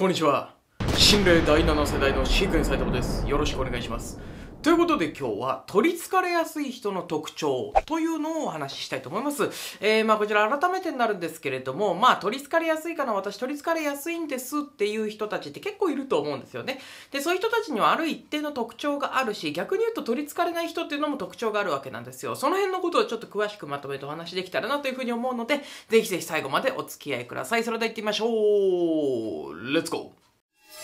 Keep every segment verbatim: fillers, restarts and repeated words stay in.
こんにちは。心霊だいなな世代の飼育員斉藤です。よろしくお願いします。ということで今日は取り憑かれやすい人の特徴というのをお話ししたいと思います。えー、まあこちら改めてになるんですけれども、まあ取り憑かれやすいかな、私取り憑かれやすいんですっていう人たちって結構いると思うんですよね。で、そういう人たちにはある一定の特徴があるし、逆に言うと取り憑かれない人っていうのも特徴があるわけなんですよ。その辺のことをちょっと詳しくまとめてお話できたらなというふうに思うので、ぜひぜひ最後までお付き合いください。それでは行ってみましょう。レッツゴー。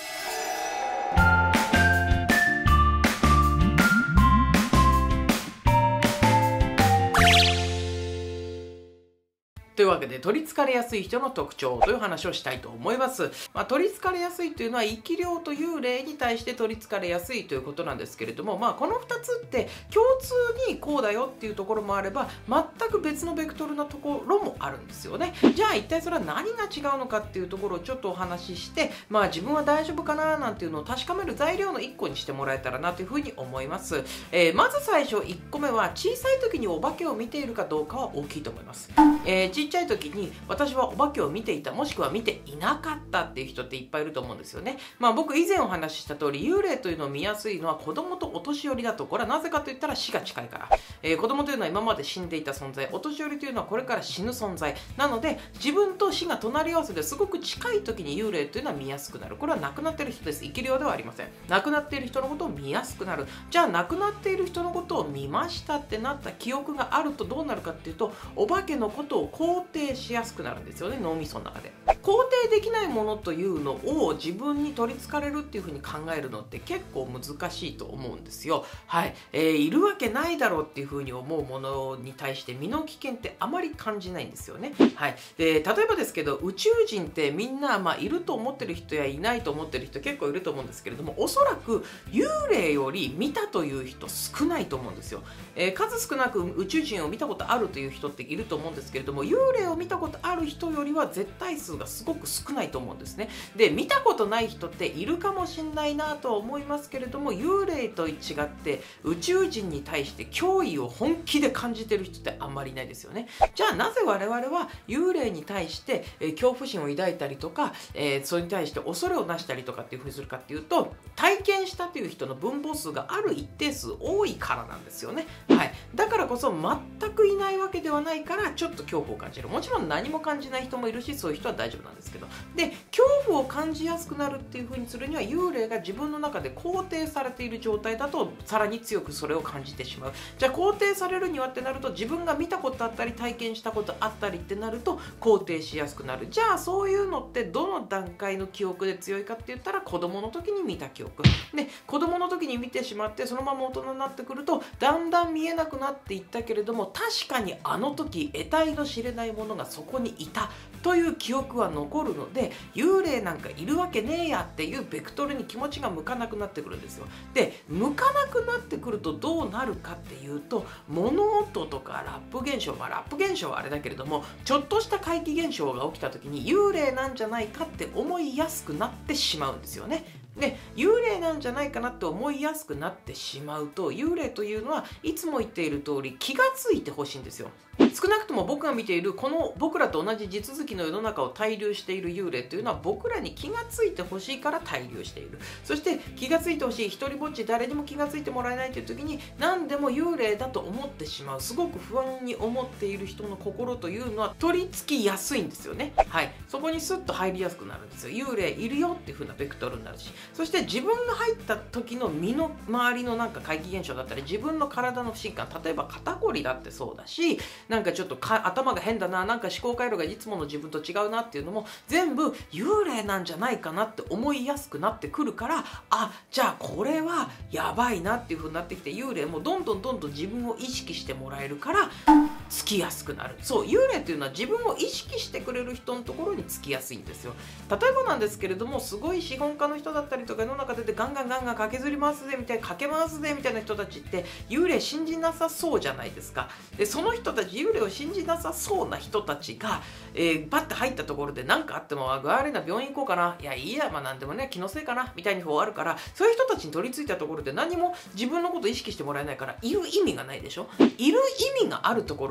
というわけで、取り憑かれやすい人の特徴という話をしたいと思います。まあ、取り憑かれやすいというのは、生き量と幽霊に対して取り憑かれやすいということなんですけれども、まあ、このふたつって共通にこうだよっていうところもあれば、全く別のベクトルなところもあるんですよね。じゃあ、一体それは何が違うのかっていうところをちょっとお話しして、まあ、自分は大丈夫かななんていうのを確かめる材料のいっこにしてもらえたらなというふうに思います。えー、まず最初いっこめは、小さい時にお化けを見ているかどうかは大きいと思います。えー、ちっちゃい時に私はお化けを見ていた、もしくは見ていなかったっていう人っていっぱいいると思うんですよね。まあ僕以前お話しした通り、幽霊というのを見やすいのは子供とお年寄りだと。これはなぜかといったら死が近いから。えー、子供というのは今まで死んでいた存在、お年寄りというのはこれから死ぬ存在なので、自分と死が隣り合わせですごく近い時に幽霊というのは見やすくなる。これは亡くなっている人です。生き量ではありません。亡くなっている人のことを見やすくなる。じゃあ亡くなっている人のことを見ましたってなった記憶があるとどうなるかっていうと、お化けのことを肯定しやすくなるんですよね、脳みその中で。肯定できないものというのを自分に取り憑かれるっていう風に考えるのって結構難しいと思うんですよ。はい、えー、いるわけないだろうっていう風に思うものに対して身の危険ってあまり感じないんですよね。はい、で例えばですけど、宇宙人ってみんな、まあ、いると思ってる人やいないと思ってる人結構いると思うんですけれども、おそらく幽霊より見たという人少ないと思うんですよ。えー、数少なく宇宙人を見たことあるという人っていると思うんですけれども、幽霊を見たことある人よりは絶対数がすごく少ないと思うんですね。で、見たことない人っているかもしれないなとは思いますけれども、幽霊と違って宇宙人に対して脅威を本気で感じてる人ってあんまりいないですよね。じゃあなぜ我々は幽霊に対して、えー、恐怖心を抱いたりとか、えー、それに対して恐れをなしたりとかっていうふうにするかっていうと、体験したという人の分母数がある一定数多いからなんですよね。はい、だからこそ全くいないわけではないからちょっと恐怖を感じる。もちろん何も感じない人もいるし、そういう人は大丈夫なんですけど、で恐怖を感じやすくなるっていう風にするには、幽霊が自分の中で肯定されている状態だとさらに強くそれを感じてしまう。じゃあ肯定されるにはってなると、自分が見たことあったり体験したことあったりってなると肯定しやすくなる。じゃあそういうのってどの段階の記憶で強いかって言ったら、子供の時に見た記憶で、子供の時に見てしまってそのまま大人になってくるとだんだん見えなくなっていったけれども、確かにあの時得体の知れないものがそこにいたという記憶は残るので、幽霊なんかいるわけねえやっていうベクトルに気持ちが向かなくなってくるんですよ。で、向かなくなってくるとどうなるかっていうと、物音とかラップ現象、まあラップ現象はあれだけれども、ちょっとした怪奇現象が起きた時に幽霊なんじゃないかって思いやすくなってしまうんですよね。で、幽霊なんじゃないかなって思いやすくなってしまうと、幽霊というのはいつも言っている通り気がついてほしいんですよ。少なくとも僕が見ているこの僕らと同じ地続きの世の中を滞留している幽霊というのは、僕らに気がついてほしいから滞留している。そして気がついてほしい、一人ぼっち誰にも気がついてもらえないという時に何でも幽霊だと思ってしまう、すごく不安に思っている人の心というのは取り付きやすいんですよね。はい、そこにスッと入りやすくなるんですよ。幽霊いるよっていう風なベクトルになるし、そして自分が入った時の身の周りのなんか怪奇現象だったり、自分の体の不信感、例えば肩こりだってそうだし、なんかちょっとか頭が変だな、なんか思考回路がいつもの自分と違うなっていうのも全部幽霊なんじゃないかなって思いやすくなってくるから、あ、じゃあこれはやばいなっていう風になってきて、幽霊もどんどんどんどん自分を意識してもらえるからつきやすくなる。そう、幽霊っていうのは自分を意識してくれる人のところにつきやすいんですよ。例えばなんですけれども、すごい資本家の人だったりとか世の中でガンガンガンガン駆けずり回すぜみたいな、駆け回すぜみたいな人たちって幽霊信じなさそうじゃないですか。で、その人たち、幽霊を信じなさそうな人たちが、えー、バッて入ったところで何かあっても、あ、具合悪いな、病院行こうかな、いやいいや、まあなんでもね、気のせいかなみたいに終わるから、そういう人たちに取り付いたところで何も自分のことを意識してもらえないから、いる意味がないでしょ。いる意味があるところ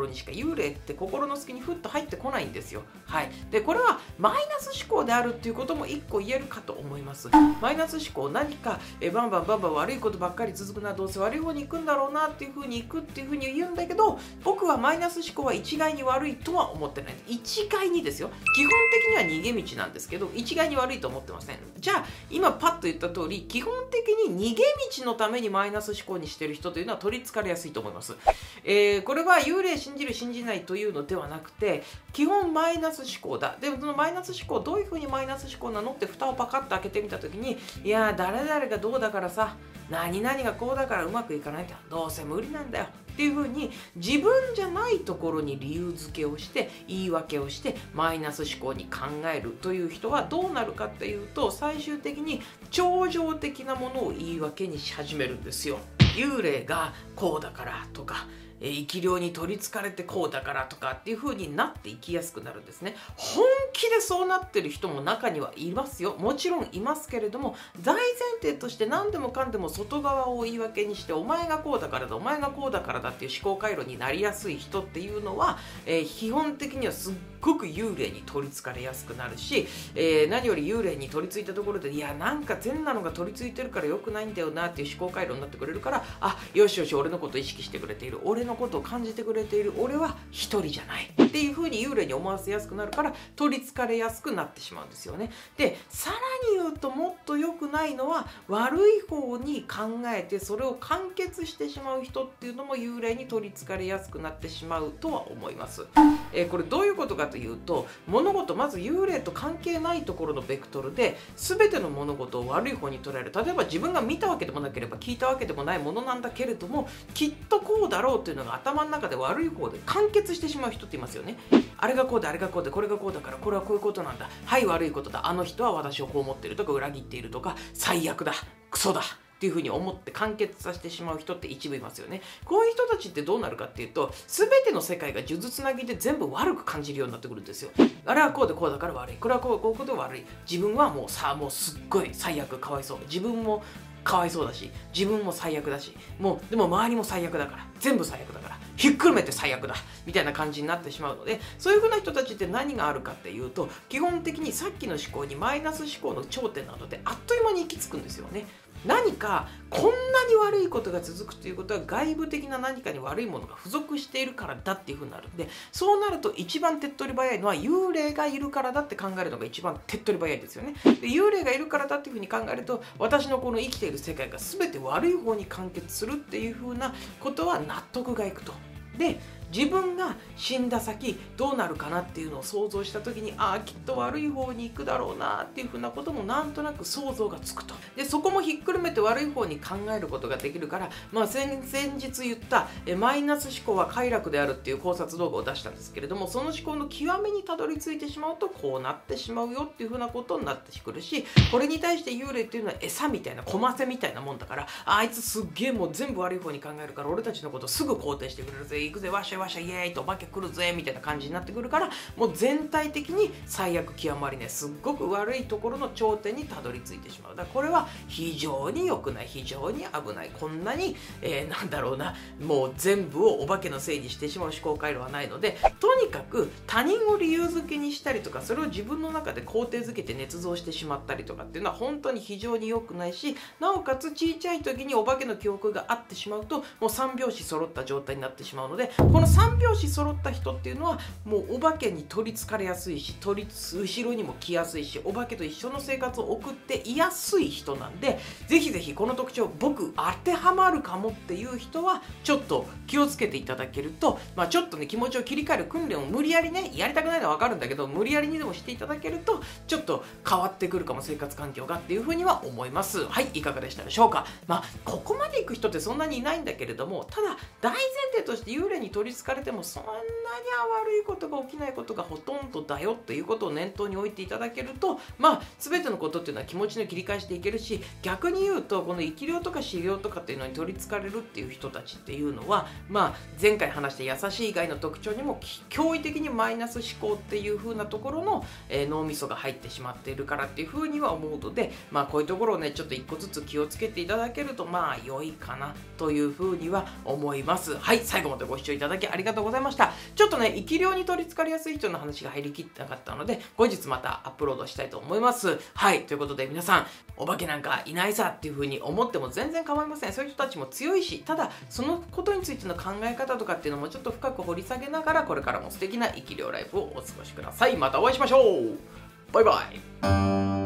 ろにしか幽霊って心の隙にふっと入ってこないんですよ。はい、でこれはマイナス思考であるっていうことも一個言えるかと思います。マイナス思考、何かえバンバンバンバン悪いことばっかり続くな、どうせ悪い方に行くんだろうなっていうふうに行くっていうふうに言うんだけど、僕はマイナス思考は一概に悪いとは思ってない。一概にですよ。基本的には逃げ道なんですけど、一概に悪いと思ってません。じゃあ今パッと言った通り、基本的に逃げ道のためにマイナス思考にしてる人というのは取りつかれやすいと思います。えー、これは幽霊信じる信じないというのではなくて、基本マイナス思考だ。でもそのマイナス思考、どういうふうにマイナス思考なのって蓋をパカッと開けてみたときに、いやー誰々がどうだからさ、何々がこうだからうまくいかないんだよ、どうせ無理なんだよっていうふうに自分じゃないところに理由付けをして言い訳をしてマイナス思考に考えるという人はどうなるかっていうと、最終的に超常的なものを言い訳にし始めるんですよ。幽霊がこうだからとか、え生き量に取りつかれてこうだからとかっていう風になっていきやすくなるんですね。本気でそうなってる人も中にはいますよ。もちろんいますけれども、大前提として何でもかんでも外側を言い訳にして、お前がこうだからだ、お前がこうだからだっていう思考回路になりやすい人っていうのは、えー、基本的にはすっごく幽霊に取りつかれやすくなるし、えー、何より幽霊に取りついたところで、いやなんか善なのが取りついてるから良くないんだよなっていう思考回路になってくれるから、あ、よしよし俺のことを意識してくれている、俺のことを感じてくれている、俺は一人じゃないっていう風に幽霊に思わせやすくなるから、取りつかれやすくなってしまうんですよね。でさらに言うと、もっと良くないのは悪い方に考えてそれを完結してしまう人っていうのも幽霊に取りつかれやすくなってしまうとは思います。えー、これどういうことかというと、物事、まず幽霊と関係ないところのベクトルで全ての物事を悪い方に捉える。例えば自分が見たわけでもなければ聞いたわけでもないものなんだけれども、きっとこうだろうっていうのが頭の中で悪い方で完結してしまう人っていますよね。あれがこうであれがこうでこれがこうだからこれはこういうことなんだ、はい悪いことだ、あの人は私をこう思ってるとか裏切っているとか最悪だクソだっていう風に思って完結させてしまう人って一部いますよね。こういう人たちってどうなるかっていうと、全ての世界が数珠つなぎで全部悪く感じるようになってくるんですよ。あれはこうでこうだから悪い、これはこうこういうことで悪い、自分はもうさもうすっごい最悪かわいそう、自分もかわいそうだし自分も最悪だし、もうでも周りも最悪だから全部最悪だからひっくるめて最悪だみたいな感じになってしまうので、そういう風な人たちって何があるかっていうと、基本的にさっきの思考にマイナス思考の頂点なのであっという間に行き着くんですよね。何かこんなに悪いことが続くということは外部的な何かに悪いものが付属しているからだっていう風になるんで、そうなると一番手っ取り早いのは幽霊がいるからだって考えるのが一番手っ取り早いですよね。で幽霊がいるからだっていう風に考えると、私のこの生きている世界が全て悪い方に完結するっていう風なことは納得がいくと。で自分が死んだ先どうなるかなっていうのを想像した時に、ああきっと悪い方に行くだろうなっていうふうなこともなんとなく想像がつくと。でそこもひっくるめて悪い方に考えることができるから、まあ、先, 先日言ったえマイナス思考は快楽であるっていう考察動画を出したんですけれども、その思考の極みにたどり着いてしまうとこうなってしまうよっていうふうなことになってくるし、これに対して幽霊っていうのは餌みたいなコマセみたいなもんだから、あいつすっげえもう全部悪い方に考えるから俺たちのことすぐ肯定してくれるぜ、行くぜわしゃわしゃイエーイとお化け来るぜみたいな感じになってくるから、もう全体的に最悪極まりね、すっごく悪いところの頂点にたどり着いてしまう。だからこれは非常に良くない、非常に危ない。こんなに、えー、なんだろうな、もう全部をお化けのせいにしてしまう思考回路はないので、とにかく他人を理由付けにしたりとか、それを自分の中で肯定づけて捏造してしまったりとかっていうのは本当に非常に良くないし、なおかつ小さい時にお化けの記憶があってしまうと、もうさん拍子揃った状態になってしまうので、このさん拍子揃った人っていうのはもうお化けに取りつかれやすいし、取り後ろにも来やすいし、お化けと一緒の生活を送っていやすい人なんで、ぜひぜひこの特徴僕当てはまるかもっていう人はちょっと気をつけていただけると、まあ、ちょっとね気持ちを切り替える訓練を無理やりねやりたくないのは分かるんだけど、無理やりにでもしていただけるとちょっと変わってくるかも、生活環境がっていうふうには思います。はい、いかがでしたでしょうか。まあここまで行く人ってそんなにいないんだけれども、ただ大前提として幽霊に取りつかれてもそんなに悪いことが起きないことがほとんどだよということを念頭に置いていただけると、まあ全てのことっていうのは気持ちの切り返していけるし、逆に言うとこの生き量とか死量とかっていうのに取りつかれるっていう人たちっていうのは、まあ前回話した優しい以外の特徴にも驚異的にマイナス思考っていう風なところの、えー、脳みそが入ってしまっているからっていう風には思うので、まあこういうところをねちょっと一個ずつ気をつけていただけるとまあ良いかなという風には思います。はい、最後までご視聴いただききありがとうございました。ちょっとね、生き量に取り憑かれやすい人の話が入りきってなかったので、後日またアップロードしたいと思います。はい、ということで皆さん、お化けなんかいないさっていう風に思っても全然構いません。そういう人たちも強いし、ただそのことについての考え方とかっていうのもちょっと深く掘り下げながら、これからも素敵な生き量ライフをお過ごしください。またお会いしましょう。バイバイ。